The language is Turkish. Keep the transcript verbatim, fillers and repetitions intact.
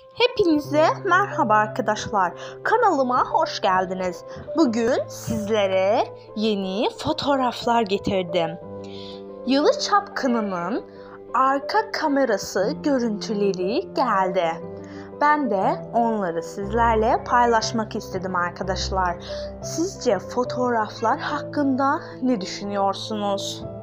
Hepinize merhaba arkadaşlar. Kanalıma hoş geldiniz. Bugün sizlere yeni fotoğraflar getirdim. Yalı Çapkını'nın arka kamerası görüntüleri geldi. Ben de onları sizlerle paylaşmak istedim arkadaşlar. Sizce fotoğraflar hakkında ne düşünüyorsunuz?